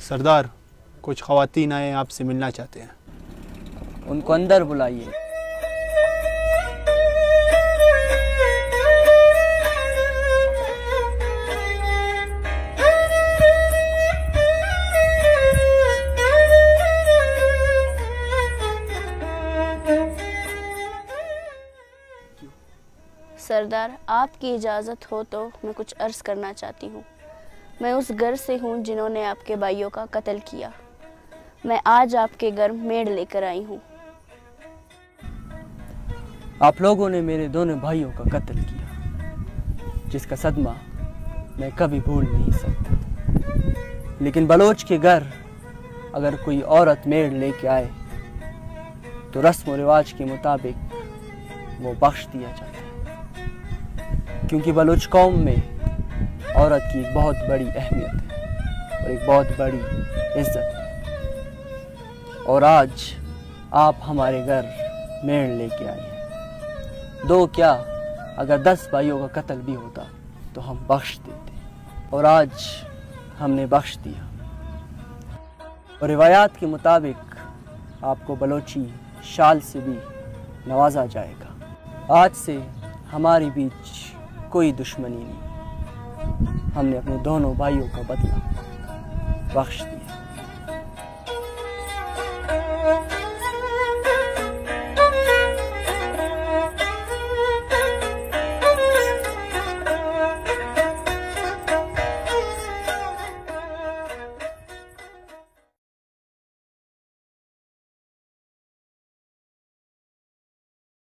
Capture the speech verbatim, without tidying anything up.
सरदार, कुछ ख़वातीन आए आपसे मिलना चाहते हैं। उनको अंदर बुलाइए। सरदार, आपकी इजाज़त हो तो मैं कुछ अर्ज़ करना चाहती हूँ। मैं उस घर से हूँ जिन्होंने आपके भाइयों का कत्ल किया। मैं आज आपके घर मेड़ लेकर आई हूँ। आप लोगों ने मेरे दोनों भाइयों का कत्ल किया, जिसका सदमा मैं कभी भूल नहीं सकता। लेकिन बलोच के घर अगर कोई औरत मेड़ लेके आए तो रस्म व रिवाज के मुताबिक वो बख्श दिया जाता है, क्योंकि बलोच कौम में औरत की एक बहुत बड़ी अहमियत है और एक बहुत बड़ी इज्जत है। और आज आप हमारे घर मेड़ लेके आए हैं। दो क्या, अगर दस भाइयों का कत्ल भी होता तो हम बख्श देते, और आज हमने बख्श दिया। और रिवायात के मुताबिक आपको बलोची शाल से भी नवाजा जाएगा। आज से हमारे बीच कोई दुश्मनी नहीं। हमने अपने दोनों भाइयों का बदला बख्श दिया।